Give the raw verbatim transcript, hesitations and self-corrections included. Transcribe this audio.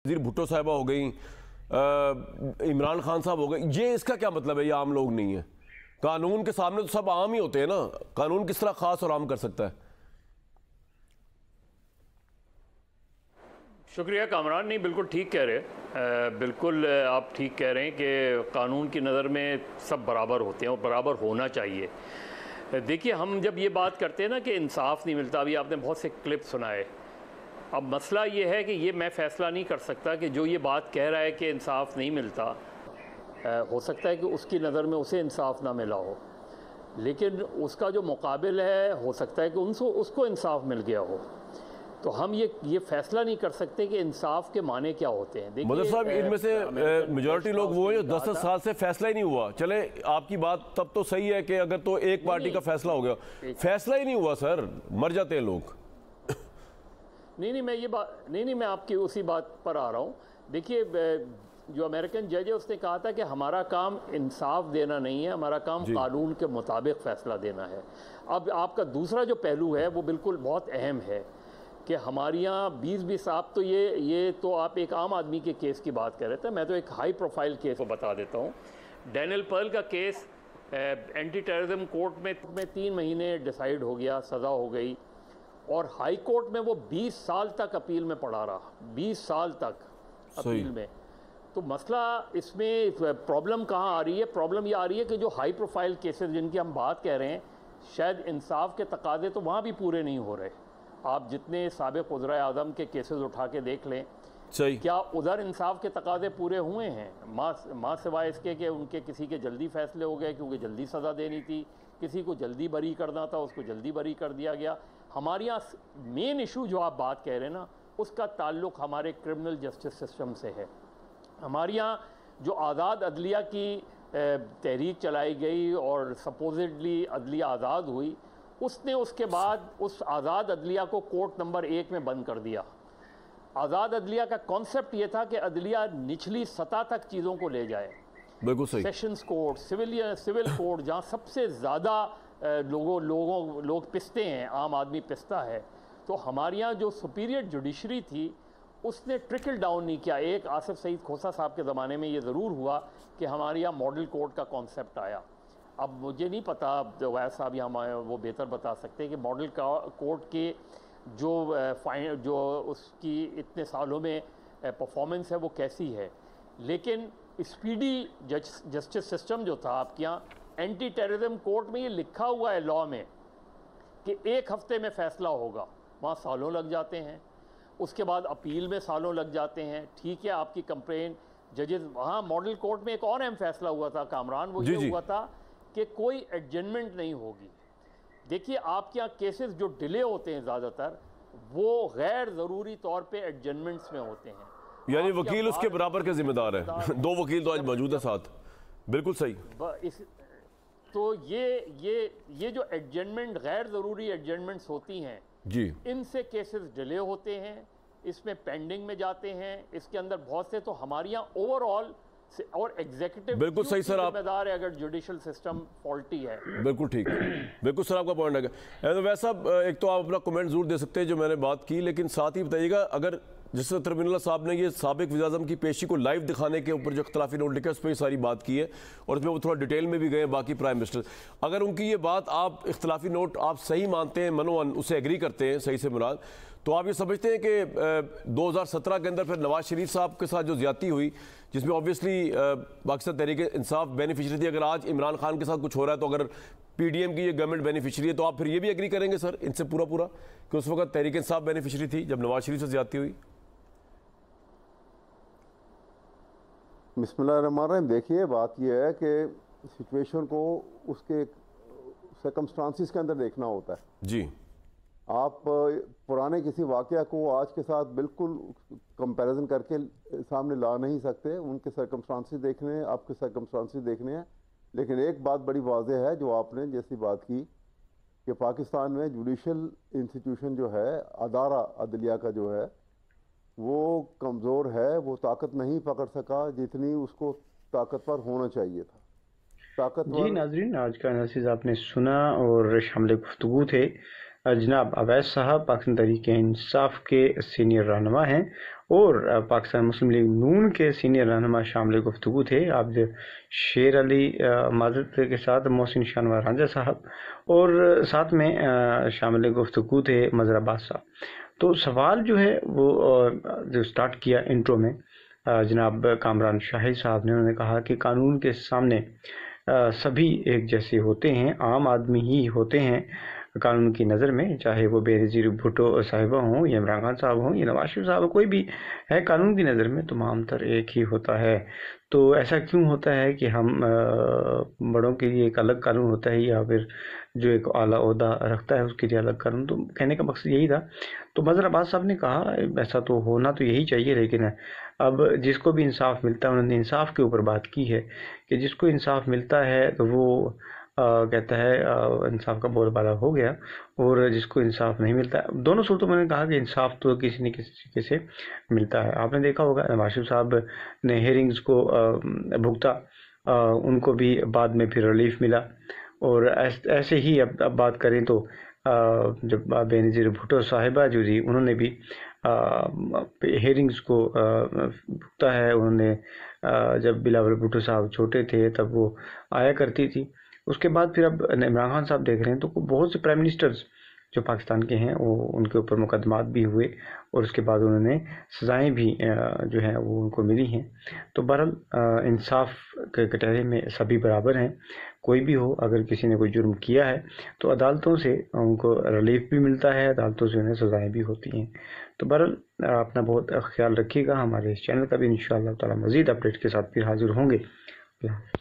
وزیر بھٹو صاحبہ ہو گئیں، عمران خان صاحب ہو گئے، یہ اس کا کیا مطلب ہے؟ یہ عام لوگ نہیں ہیں؟ قانون کے سامنے تو سب عام ہی ہوتے ہیں نا، قانون کس طرح خاص اور عام کر سکتا ہے؟ شکریہ کامران، نہیں بالکل ٹھیک کہہ رہے، بالکل آپ ٹھیک کہہ رہے ہیں کہ قانون کی نظر میں سب برابر ہوتے ہیں اور برابر ہونا چاہیے۔ دیکھیے ہم جب یہ بات کرتے ہیں نا کہ انصاف نہیں ملتا، ابھی آپ نے بہت سے کلپ سنائے، اب مسئلہ یہ ہے کہ یہ میں فیصلہ نہیں کر سکتا کہ جو یہ بات کہہ رہا ہے کہ انصاف نہیں ملتا، ہو سکتا ہے کہ اس کی نظر میں اسے انصاف نہ ملا ہو، لیکن اس کا جو مقابل ہے ہو سکتا ہے کہ ان کو اس کو انصاف مل گیا ہو۔ تو ہم یہ یہ فیصلہ نہیں کر سکتے کہ انصاف کے معنی کیا ہوتے ہیں۔ مدر صاحب ان میں سے میجورٹی لوگ وہ ہیں جو دس دس سال سے فیصلہ ہی نہیں ہوا، چلے آپ کی بات تب تو صحیح ہے کہ اگر تو ایک پارٹی کا فیصلہ ہو گیا، فیصلہ ہی نہیں ہوا سر، مر جاتے ہیں لوگ۔ نہیں نہیں میں یہ بات نہیں نہیں میں آپ کی اسی بات پر آ رہا ہوں۔ دیکھیے جو امریکن جج ہے اس نے کہا تھا کہ ہمارا کام انصاف دینا نہیں ہے، ہمارا کام قانون کے مطابق فیصلہ دینا ہے۔ اب آپ کا دوسرا جو پہلو ہے وہ بالکل بہت اہم ہے کہ ہمارے یہاں بیس بیس آپ تو یہ یہ تو آپ ایک عام آدمی کے کیس کی بات کر رہے تھے، میں تو ایک ہائی پروفائل کیس کو بتا دیتا ہوں۔ ڈینیل پرل کا کیس اینٹی ٹیررزم کورٹ میں میں تین مہینے ڈیسائیڈ ہو گیا، سزا ہو گئی، اور ہائی کورٹ میں وہ بیس سال تک اپیل میں پڑا رہا، بیس سال تک اپیل میں۔ تو مسئلہ اس میں پرابلم کہاں آ رہی ہے؟ پرابلم یہ آ رہی ہے کہ جو ہائی پروفائل کیسز جن کی ہم بات کہہ رہے ہیں، شاید انصاف کے تقاضے تو وہاں بھی پورے نہیں ہو رہے۔ آپ جتنے سابق وزرائے اعظم کے کیسز اٹھا کے دیکھ لیں، کیا ادھر انصاف کے تقاضے پورے ہوئے ہیں؟ ماں سوائے اس کے کہ ان کے کسی کے جلدی فیصلے ہو گئے کیونکہ جلدی سزا دینی تھی، کسی کو جلدی بری کرنا تھا اس کو جلدی بری کر دیا گیا۔ ہمارے یہاں مین ایشو جو آپ بات کہہ رہے ہیں نا، اس کا تعلق ہمارے کرمنل جسٹس سسٹم سے ہے۔ ہمارے یہاں جو آزاد عدلیہ کی تحریک چلائی گئی اور سپوزڈلی عدلیہ آزاد ہوئی، اس نے اس کے بعد اس آزاد عدلیہ کو کورٹ نمبر ایک میں بند کر دیا۔ آزاد عدلیہ کا کانسیپٹ یہ تھا کہ عدلیہ نچلی سطح تک چیزوں کو لے جائے، بالکل صحیح، sessions court, civil civil court, جہاں سب سے زیادہ لوگوں لوگوں لوگ پستے ہیں، عام آدمی پستا ہے۔ تو ہمارے یہاں جو سپیریئر جوڈیشری تھی اس نے ٹرکل ڈاؤن نہیں کیا۔ ایک آصف سعید کھوسہ صاحب کے زمانے میں یہ ضرور ہوا کہ ہمارے یہاں ماڈل کورٹ کا کانسیپٹ آیا۔ اب مجھے نہیں پتا، ویس صاحب یہاں وہ بہتر بتا سکتے ہیں کہ ماڈل کورٹ کے جو جو اس کی اتنے سالوں میں پرفارمنس ہے وہ کیسی ہے، لیکن اسپیڈی جسٹس سسٹم جو تھا آپ کے یہاں، اینٹی ٹیررزم کورٹ میں یہ لکھا ہوا ہے لاء میں کہ ایک ہفتے میں فیصلہ ہوگا، وہاں سالوں لگ جاتے ہیں، اس کے بعد اپیل میں سالوں لگ جاتے ہیں۔ ٹھیک ہے آپ کی کمپلین ججز، وہاں ماڈل کورٹ میں ایک اور اہم فیصلہ ہوا تھا کامران، وہ یہ ہوا تھا کہ کوئی ایڈجنمنٹ نہیں ہوگی۔ دیکھیے آپ کے یہاں کیسز جو ڈیلے ہوتے ہیں زیادہ تر وہ غیر ضروری طور پہ ایڈجنمنٹس میں ہوتے ہیں، یعنی وکیل اس کے برابر کے ذمہ دار ہے، دو وکیل تو آج موجود ہے ساتھ، بالکل صحیح۔ تو یہ یہ یہ جو ایڈجنمنٹ غیر ضروری ایڈجنمنٹس ہوتی ہیں جی، ان سے کیسز ڈیلے ہوتے ہیں، اس میں پینڈنگ میں جاتے ہیں، اس کے اندر بہت سے تو ہمارے یہاں اوور آل اور ایگزیکٹو بالکل صحیح سر، آپ ذمہ دار ہے اگر جوڈیشل سسٹم فالٹی ہے۔ بالکل ٹھیک، بالکل سر آپ کا پوائنٹ ہے۔ ویسا ایک تو آپ اپنا کومنٹ ضرور دے سکتے ہیں جو میں نے بات کی، لیکن ساتھ ہی بتائیے گا اگر جس طرح ترمین اللہ صاحب نے یہ سابق وزیر اعظم کی پیشی کو لائیو دکھانے کے اوپر جو اختلافی نوٹ لکھا اس پہ یہ ساری بات کی ہے، اور اس میں وہ تھوڑا ڈیٹیل میں بھی گئے باقی پرائم منسٹر، اگر ان کی یہ بات آپ اختلافی نوٹ آپ صحیح مانتے ہیں، منوان اسے ایگری کرتے ہیں صحیح سے مراد، تو آپ یہ سمجھتے ہیں کہ دو ہزار سترہ کے اندر پھر نواز شریف صاحب کے ساتھ جو زیادتی ہوئی جس میں اوبویسلی پاکستان تحریک انصاف بینیفیشری تھی، اگر آج عمران خان کے ساتھ کچھ ہو رہا ہے تو اگر پی ڈی ایم کی یہ گورنمنٹ بینیفیشری ہے تو آپ پھر یہ بھی ایگری کریں گے سر ان سے پورا پورا کہ اس وقت تحریک انصاف بینیفیشری تھی جب نواز شریف سے زیادتی ہوئی؟ بسم اللہ الرحمن الرحیم۔ دیکھیے بات یہ ہے کہ سچویشن کو اس کے سرکمسٹانسز کے اندر دیکھنا ہوتا ہے جی، آپ پرانے کسی واقعہ کو آج کے ساتھ بالکل کمپیریزن کر کے سامنے لا نہیں سکتے، ان کے سرکمسٹانسز دیکھنے ہیں، آپ کے سرکمسٹانسز دیکھنے ہیں۔ لیکن ایک بات بڑی واضح ہے جو آپ نے جیسی بات کی کہ پاکستان میں جوڈیشل انسٹیٹیوشن جو ہے، ادارہ عدلیہ کا جو ہے وہ کمزور ہے، وہ طاقت نہیں پکڑ سکا جتنی اس کو طاقتور ہونا چاہیے تھا۔ طاقتور جی ناظرین، آج کا انالیسز آپ نے سنا اور شامل گفتگو تھے جناب اویس صاحب پاکستان تحریک انصاف کے سینئر رہنما ہیں اور پاکستان مسلم لیگ نون کے سینئر رہنما شامل گفتگو تھے آپ شیر علی معذرت کے ساتھ محسن شانوار رانجھا صاحب اور ساتھ میں شامل گفتگو تھے مظہر عباس صاحب. تو سوال جو ہے وہ جو سٹارٹ کیا انٹرو میں جناب کامران شاہد صاحب نے، انہوں نے کہا کہ قانون کے سامنے سبھی ایک جیسے ہوتے ہیں، عام آدمی ہی ہوتے ہیں قانون کی نظر میں، چاہے وہ بے نظیر بھٹو صاحبہ ہوں یا عمران خان صاحب ہوں یا نواز شریف صاحب، کوئی بھی ہے قانون کی نظر میں تمام تر ایک ہی ہوتا ہے. تو ایسا کیوں ہوتا ہے کہ ہم بڑوں کے لیے ایک الگ قانون ہوتا ہے یا پھر جو ایک اعلیٰ عہدہ رکھتا ہے اس کے لیے الگ قانون؟ تو کہنے کا مقصد یہی تھا. تو مظہر عباس صاحب نے کہا ایسا تو ہونا تو یہی چاہیے، لیکن اب جس کو بھی انصاف ملتا ہے، انہوں نے انصاف کے اوپر بات کی ہے کہ جس کو انصاف ملتا ہے تو وہ کہتا ہے انصاف کا بول بالا ہو گیا، اور جس کو انصاف نہیں ملتا ہے، دونوں صورتوں میں نے کہا کہ انصاف تو کسی نہ کسی طریقے سے ملتا ہے. آپ نے دیکھا ہوگا نواز شریف صاحب نے ہیئرنگز کو بھگتا، ان کو بھی بعد میں پھر ریلیف ملا، اور ایسے ہی اب اب بات کریں تو جب بے نظیر بھٹو صاحبہ جو جی انہوں نے بھی ہیئرنگز کو بھگتا ہے. انہوں نے جب بلاول بھٹو صاحب چھوٹے تھے تب وہ آیا کرتی تھی. اس کے بعد پھر اب عمران خان صاحب دیکھ رہے ہیں تو بہت سے پرائم منسٹرز جو پاکستان کے ہیں وہ ان کے اوپر مقدمات بھی ہوئے اور اس کے بعد انہوں نے سزائیں بھی جو ہیں وہ ان کو ملی ہیں. تو بہرحال انصاف کے کٹہرے میں سبھی برابر ہیں، کوئی بھی ہو، اگر کسی نے کوئی جرم کیا ہے تو عدالتوں سے ان کو ریلیف بھی ملتا ہے، عدالتوں سے انہیں سزائیں بھی ہوتی ہیں. تو بہرحال اپنا بہت خیال رکھیے گا. ہمارے اس چینل کا بھی انشاءاللہ تعالی مزید اپڈیٹ کے ساتھ پھر حاضر ہوں گے.